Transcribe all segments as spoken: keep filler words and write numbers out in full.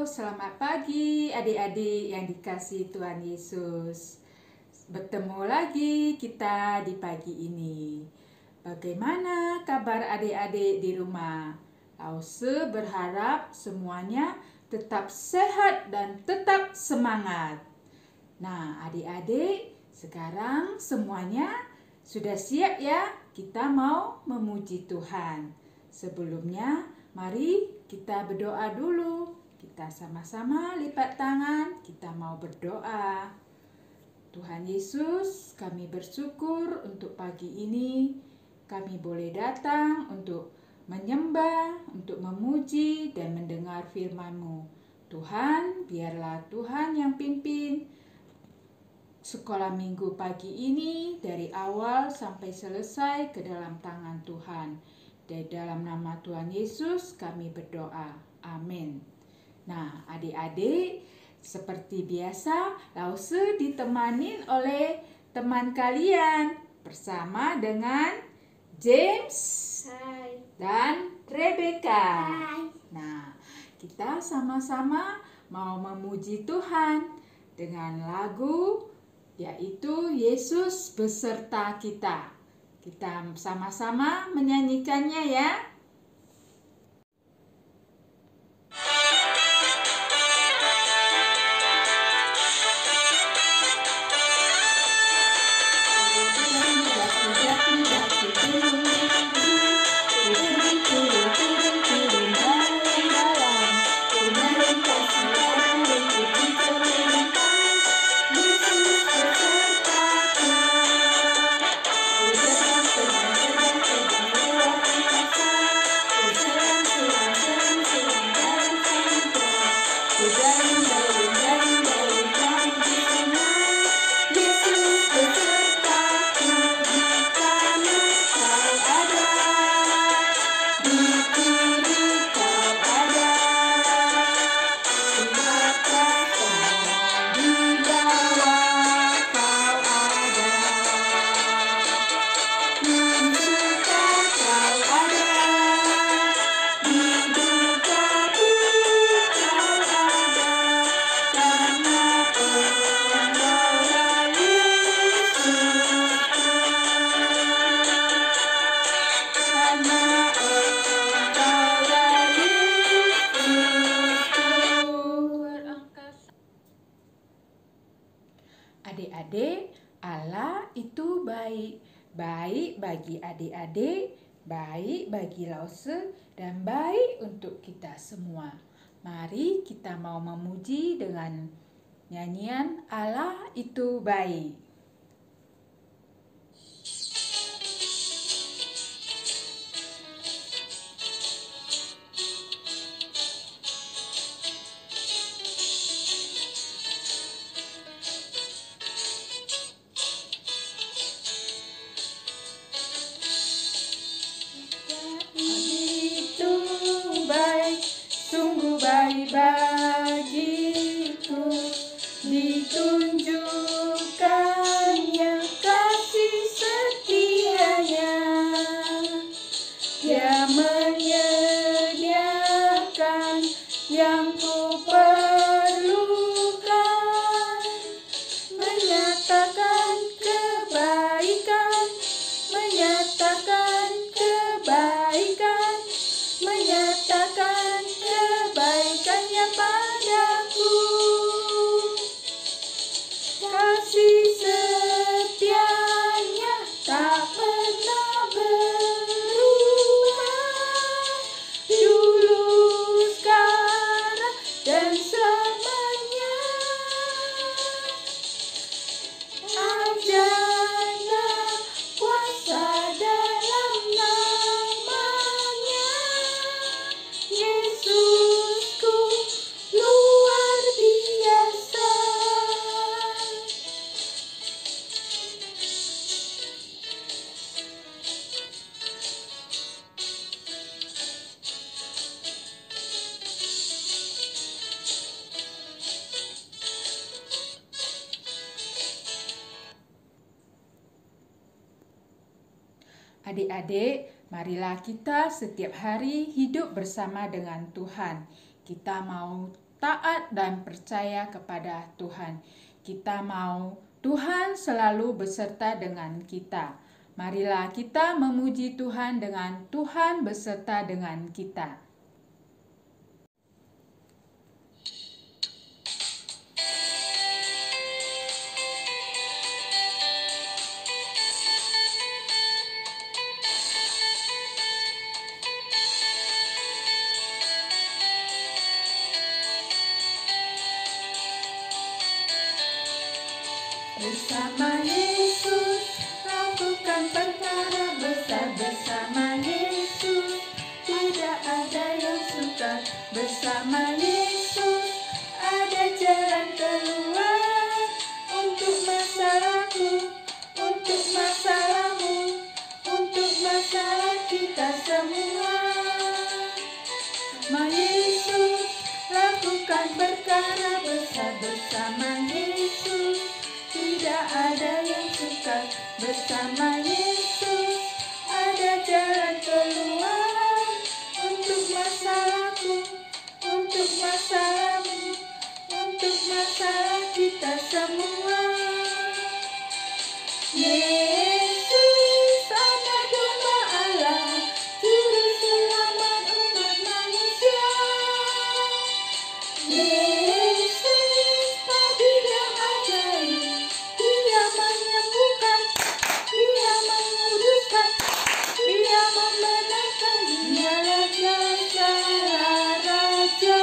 selamat pagi adik-adik yang dikasihi Tuhan Yesus. Bertemu lagi kita di pagi ini. Bagaimana kabar adik-adik di rumah? Lause berharap semuanya tetap sehat dan tetap semangat. Nah, adik-adik, sekarang semuanya sudah siap ya? Kita mau memuji Tuhan. Sebelumnya, mari kita berdoa dulu. Kita sama-sama lipat tangan, kita mau berdoa. Tuhan Yesus, kami bersyukur untuk pagi ini. Kami boleh datang untuk menyembah, untuk memuji dan mendengar firman-Mu. Tuhan, biarlah Tuhan yang pimpin sekolah minggu pagi ini dari awal sampai selesai ke dalam tangan Tuhan. Di dalam nama Tuhan Yesus kami berdoa. Amin. Nah, adik-adik, seperti biasa, Lause ditemanin oleh teman kalian bersama dengan James Hai. dan Rebecca. Hai. Nah, kita sama-sama mau memuji Tuhan dengan lagu yaitu Yesus beserta kita. Kita sama-sama menyanyikannya ya. Adik-adik, Allah itu baik. Baik bagi adik-adik, baik bagi Lause, dan baik untuk kita semua. Mari kita mau memuji dengan nyanyian Allah itu baik. Sungguh baik bagiku ditunjukkannya kasih setianya. Dia menyediakan yang ku perlukan, menyatakan kebaikan, menyatakan kebaikan, menyatakan kebaikannya padaku. Kasih setianya tak pernah berubah, dulu, sekarang, dan selamanya. Ajarlah kuasa dalam namanya. Yesusku luar biasa. Adik-adik, marilah kita setiap hari hidup bersama dengan Tuhan. Kita mau taat dan percaya kepada Tuhan. Kita mau Tuhan selalu beserta dengan kita. Marilah kita memuji Tuhan dengan Tuhan beserta dengan kita. Bersama Yesus, lakukan perkara besar bersama Yesus. Tidak ada yang sukar bersama Yesus. Ada jalan keluar untuk masalahku, untuk masalahmu, untuk masalah kita semua. Bersama Yesus, lakukan perkara besar bersama Yesus. Tidak ada yang sukar bersama Yesus. Ada jalan keluar untuk masalahku, untuk masalahmu, untuk masalah kita semua. Yesus, anak domba Allah, juru selamat umat manusia. Yesus, tabib yang ajaib, Dia menyembuhkan, Dia menguduskan, Dia membenarkan, Dialah Raja Raja.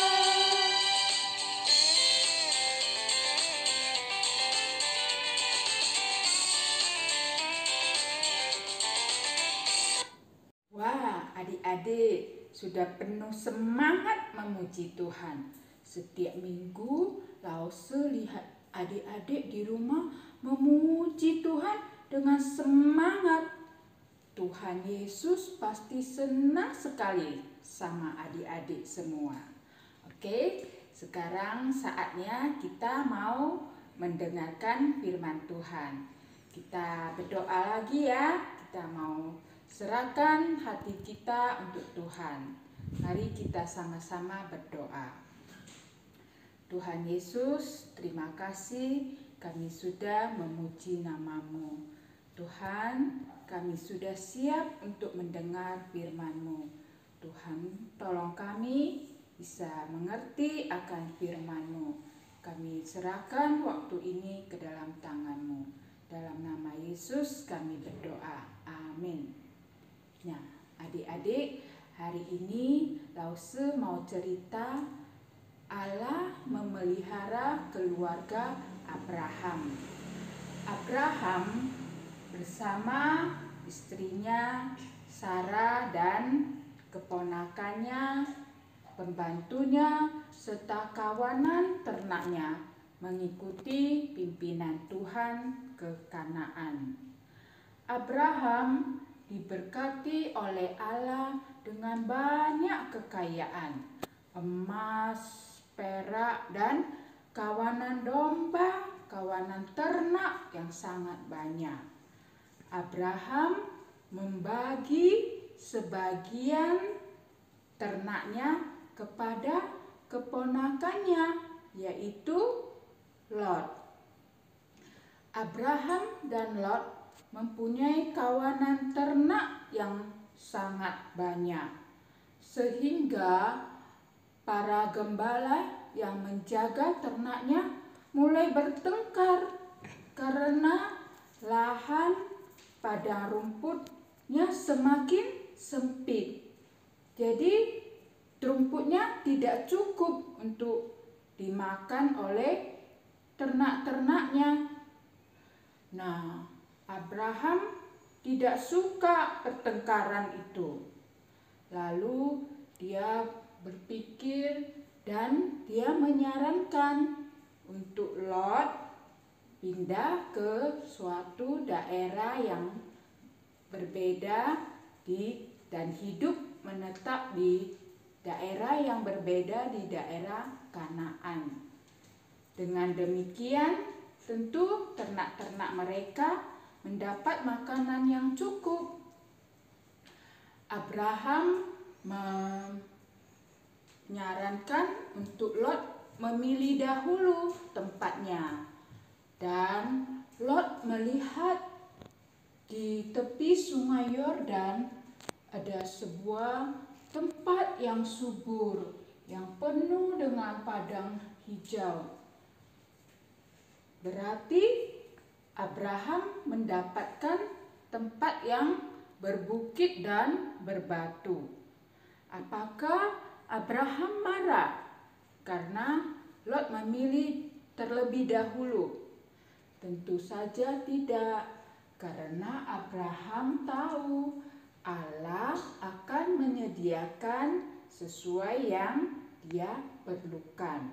Wah, adik-adik sudah penuh semangat memuji Tuhan. Setiap minggu Lause lihat adik-adik di rumah memuji Tuhan dengan semangat. Tuhan Yesus pasti senang sekali sama adik-adik semua. Oke, sekarang saatnya kita mau mendengarkan firman Tuhan. Kita berdoa lagi ya. Kita mau serahkan hati kita untuk Tuhan. Mari kita sama-sama berdoa. Tuhan Yesus, terima kasih kami sudah memuji nama-Mu. Tuhan, kami sudah siap untuk mendengar firman-Mu. Tuhan, tolong kami bisa mengerti akan firman-Mu. Kami serahkan waktu ini ke dalam tangan-Mu. Dalam nama Yesus kami berdoa. Amin. Nah, adik-adik, hari ini Lause mau cerita Allah memelihara keluarga Abraham. Abraham bersama istrinya Sarah dan keponakannya, pembantunya, serta kawanan ternaknya mengikuti pimpinan Tuhan ke Kanaan. Abraham diberkati oleh Allah dengan banyak kekayaan, emas, perak, dan kawanan domba, kawanan ternak yang sangat banyak. Abraham membagi sebagian ternaknya kepada keponakannya, yaitu Lot. Abraham dan Lot mempunyai kawanan ternak yang sangat banyak, sehingga para gembala yang menjaga ternaknya mulai bertengkar karena lahan padang rumputnya semakin sempit. Jadi rumputnya tidak cukup untuk dimakan oleh ternak-ternaknya. Nah, Abraham tidak suka pertengkaran itu. Lalu dia berpikir dan dia menyarankan untuk Lot pindah ke suatu daerah yang berbeda di dan hidup menetap di daerah yang berbeda di daerah Kanaan. Dengan demikian, tentu ternak-ternak mereka mendapat makanan yang cukup. Abraham menyarankan untuk Lot memilih dahulu tempatnya. Dan Lot melihat di tepi sungai Yordan ada sebuah tempat yang subur, yang penuh dengan padang hijau. Berarti Abraham mendapatkan tempat yang berbukit dan berbatu. Apakah Abraham marah karena Lot memilih terlebih dahulu? Tentu saja tidak, karena Abraham tahu Allah akan menyediakan sesuai yang dia perlukan.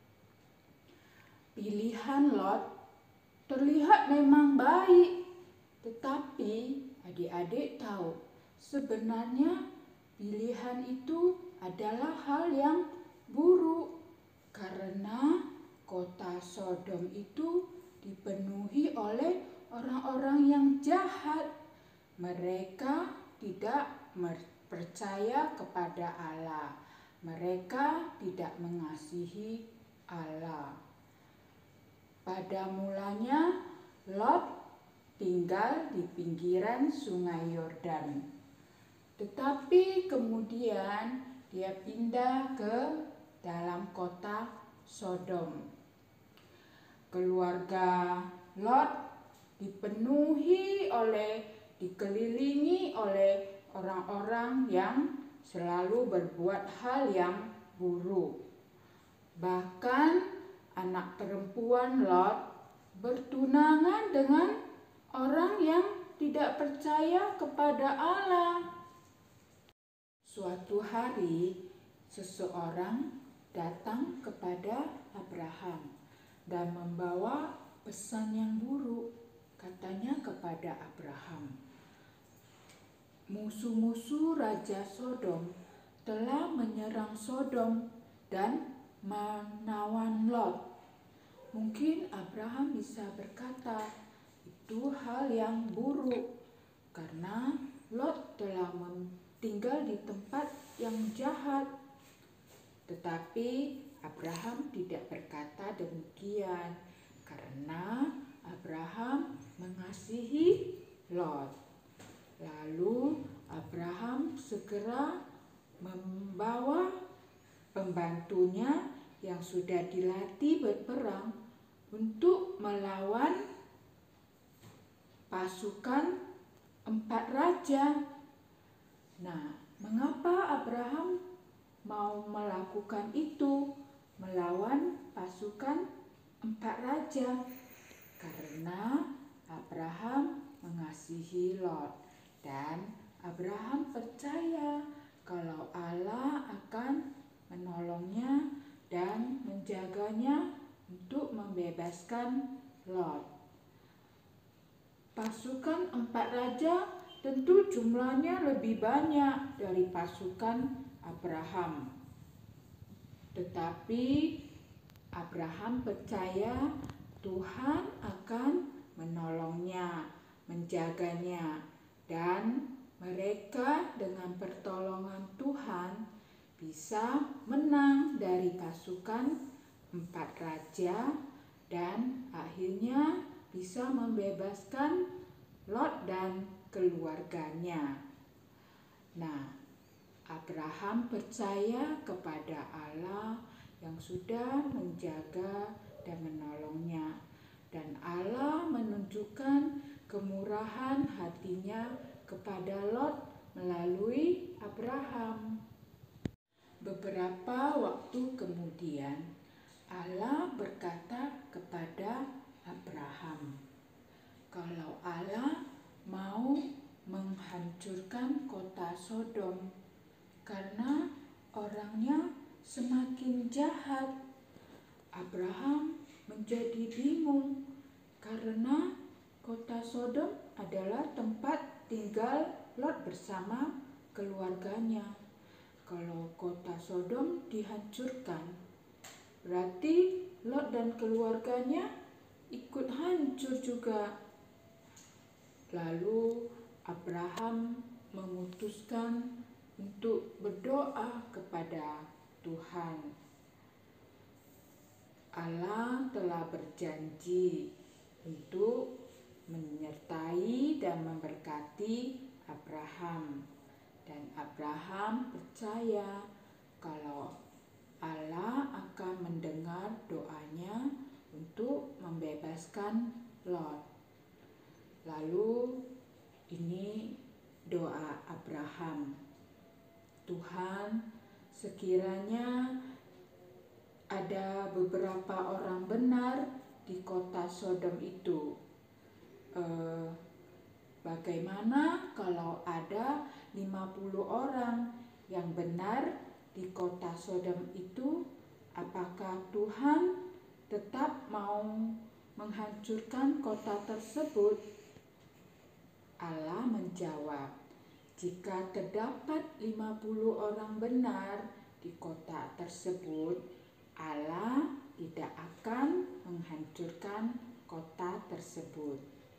Pilihan Lot terlihat memang baik, tetapi adik-adik tahu sebenarnya pilihan itu adalah hal yang buruk, karena kota Sodom itu dipenuhi oleh orang-orang yang jahat. Mereka tidak percaya kepada Allah. Mereka tidak mengasihi Allah. Pada mulanya Lot tinggal di pinggiran sungai Yordan. Tetapi kemudian dia pindah ke dalam kota Sodom. Keluarga Lot dipenuhi oleh, dikelilingi oleh orang-orang yang selalu berbuat hal yang buruk. Bahkan anak perempuan Lot bertunangan dengan orang yang tidak percaya kepada Allah. Suatu hari seseorang datang kepada Abraham dan membawa pesan yang buruk. Katanya kepada Abraham, musuh-musuh Raja Sodom telah menyerang Sodom dan menawan Lot. Mungkin Abraham bisa berkata, itu hal yang buruk, karena Lot telah tinggal di tempat yang jahat. Tetapi Abraham tidak berkata demikian, karena Abraham mengasihi Lot. Lalu Abraham segera membawa pembantunya yang sudah dilatih berperang untuk melawan pasukan empat raja. Nah, mengapa Abraham mau melakukan itu, melawan pasukan empat raja? Karena Abraham mengasihi Lot dan Abraham percaya kalau Allah akan menolongnya dan menjaganya untuk membebaskan Lot. Pasukan empat raja tentu jumlahnya lebih banyak dari pasukan Abraham. Tetapi Abraham percaya Tuhan akan menolongnya, menjaganya, dan mereka dengan pertolongan Tuhan bisa menang dari pasukan empat raja dan akhirnya bisa membebaskan Lot dan keluarganya. Nah, Abraham percaya kepada Allah yang sudah menjaga dan menolongnya, dan Allah menunjukkan kemurahan hatinya kepada Lot melalui Abraham. Beberapa waktu kemudian Allah berkata kepada Abraham, kalau Allah mau menghancurkan kota Sodom karena orangnya semakin jahat. Abraham menjadi bingung karena kota Sodom adalah tempat tinggal Lot bersama keluarganya. Kalau kota Sodom dihancurkan, berarti Lot dan keluarganya ikut hancur juga. Lalu Abraham memutuskan untuk berdoa kepada Tuhan Allah telah berjanji untuk menyertai dan memberkati Abraham, dan Abraham percaya kalau Allah akan mendengar doanya untuk membebaskan Lot. Lalu ini doa Abraham, Tuhan, sekiranya ada beberapa orang benar di kota Sodom itu, eh, bagaimana kalau ada lima puluh orang yang benar di kota Sodom itu? Apakah Tuhan tetap mau menghancurkan kota tersebut? Allah menjawab, jika terdapat lima puluh orang benar di kota tersebut, Allah tidak akan menghancurkan kota tersebut.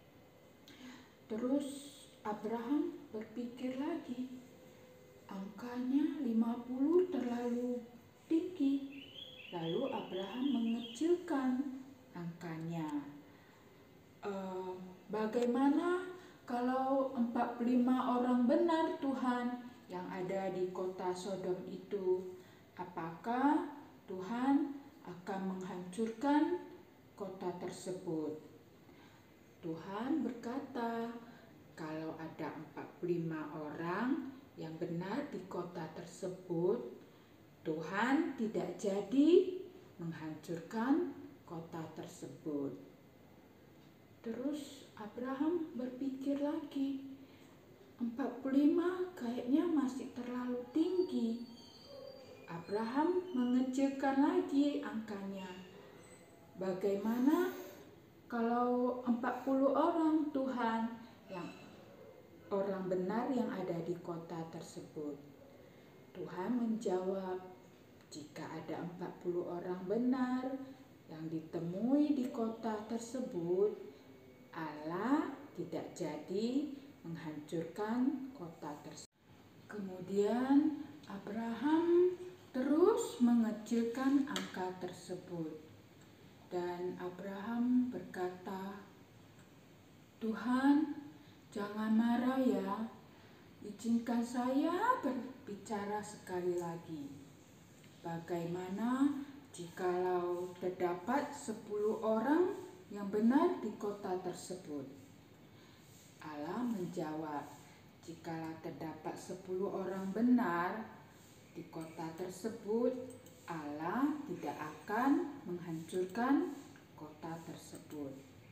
Terus Abraham berpikir lagi, angkanya lima puluh terlalu tinggi. Lalu Abraham mengecilkan angkanya. E, bagaimana kalau empat puluh lima orang benar Tuhan yang ada di kota Sodom itu? Apakah Tuhan akan menghancurkan kota tersebut? Tuhan berkata, kalau ada empat puluh lima orang yang benar di kota tersebut, Tuhan tidak jadi menghancurkan kota tersebut. Terus Abraham berpikir lagi, empat puluh lima kayaknya masih terlalu tinggi. Abraham mengecilkan lagi angkanya. Bagaimana kalau empat puluh orang Tuhan, yang orang benar yang ada di kota tersebut? Tuhan menjawab, jika ada empat puluh orang benar yang ditemui di kota tersebut, Allah tidak jadi menghancurkan kota tersebut. Kemudian Abraham terus mengecilkan angka tersebut, dan Abraham berkata, Tuhan, jangan marah ya, izinkan saya berbicara sekali lagi. Bagaimana jikalau terdapat sepuluh orang yang benar di kota tersebut? Allah menjawab, jikalau terdapat sepuluh orang benar di kota tersebut, Allah tidak akan menghancurkan kota tersebut.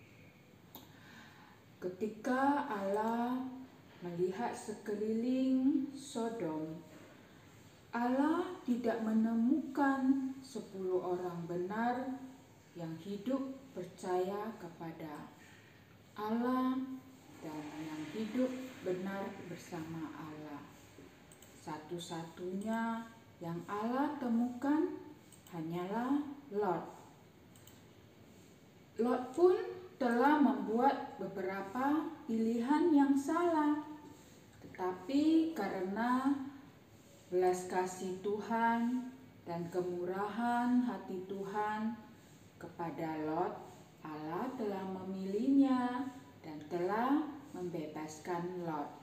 Ketika Allah melihat sekeliling Sodom, Allah tidak menemukan sepuluh orang benar yang hidup percaya kepada Allah dan yang hidup benar bersama Allah. Satu-satunya yang Allah temukan hanyalah Lot. Lot pun telah membuat beberapa pilihan yang salah, tetapi karena belas kasih Tuhan dan kemurahan hati Tuhan kepada Lot, Allah telah memilihnya dan telah membebaskan Lot.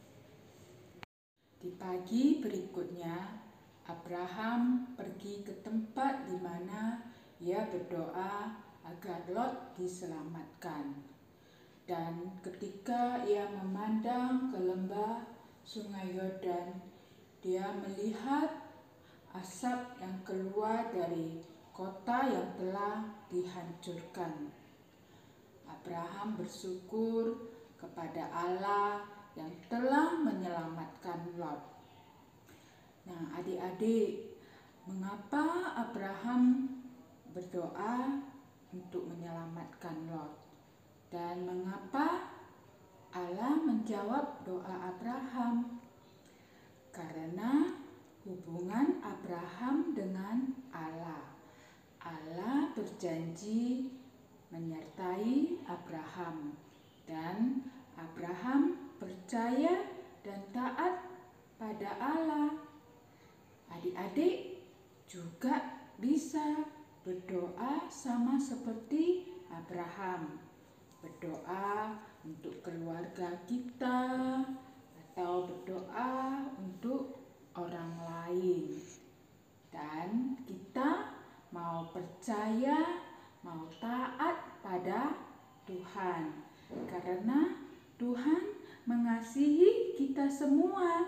Di pagi berikutnya, Abraham pergi ke tempat di mana ia berdoa agar Lot diselamatkan. Dan ketika ia memandang ke lembah Sungai Yordan, dia melihat asap yang keluar dari kota yang telah dihancurkan. Abraham bersyukur kepada Allah yang telah menyelamatkan Lot. Nah, adik-adik, mengapa Abraham berdoa untuk menyelamatkan Lot? Dan mengapa Allah menjawab doa Abraham? Karena hubungan Abraham dengan Allah. Allah berjanji menyertai Abraham, dan Abraham percaya dan taat pada Allah. Adik-adik Juga bisa berdoa sama seperti Abraham. Berdoa untuk keluarga kita atau berdoa untuk orang lain. Dan kita mau percaya, mau taat pada Tuhan. Karena Tuhan mengasihi kita semua.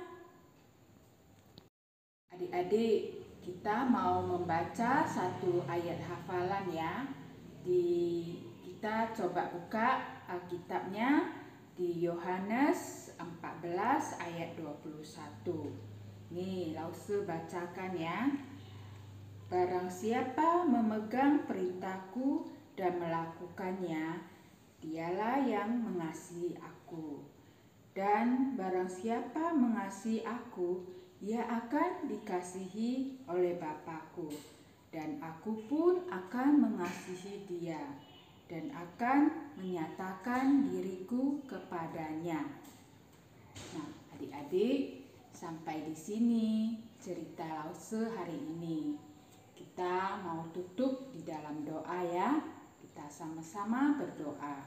Adik-adik, kita mau membaca satu ayat hafalan ya. Di kita coba buka Alkitabnya di Yohanes empat belas ayat dua puluh satu. Nih, Lause bacakan ya. Barang siapa memegang perintahku dan melakukannya, dialah yang mengasihi aku. Dan barang siapa mengasihi aku, ia akan dikasihi oleh Bapa-Ku, dan aku pun akan mengasihi dia, dan akan menyatakan diriku kepadanya. Nah, adik-adik, sampai di sini cerita Lause hari ini. Kita mau tutup di dalam doa ya. Kita sama-sama berdoa.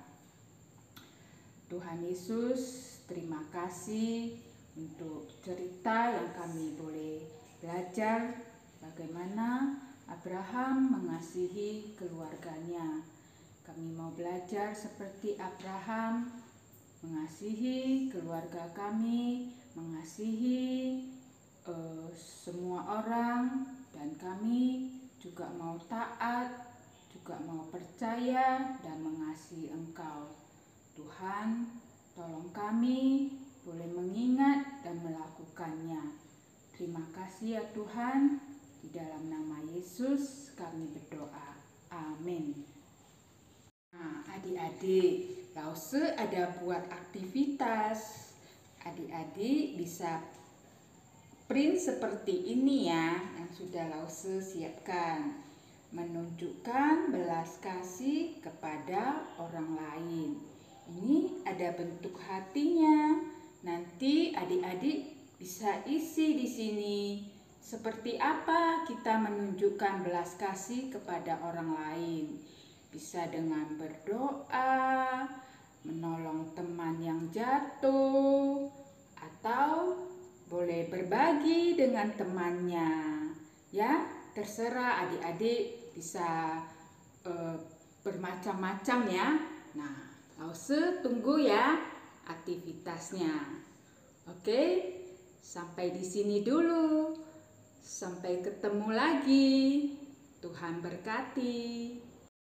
Tuhan Yesus, terima kasih untuk cerita yang kami boleh belajar bagaimana Abraham mengasihi keluarganya. Kami mau belajar seperti Abraham mengasihi keluarga kami, mengasihi uh, semua orang, dan kami juga mau taat, juga mau percaya dan mengasihi Engkau. Tuhan, tolong kami boleh mengingat dan melakukannya. Terima kasih ya Tuhan, di dalam nama Yesus kami berdoa. Amin. Nah, adik-adik, Lause ada buat aktivitas. Adik-adik bisa print seperti ini ya, yang sudah Lause siapkan. Menunjukkan belas kasih kepada orang lain. Ini ada bentuk hatinya. Nanti adik-adik bisa isi di sini. Seperti apa kita menunjukkan belas kasih kepada orang lain? Bisa dengan berdoa, menolong teman yang jatuh, atau boleh berbagi dengan temannya. Ya, terserah adik-adik bisa e, bermacam-macam ya. Nah, Lause tunggu ya aktivitasnya. Oke, sampai di sini dulu. Sampai ketemu lagi. Tuhan berkati.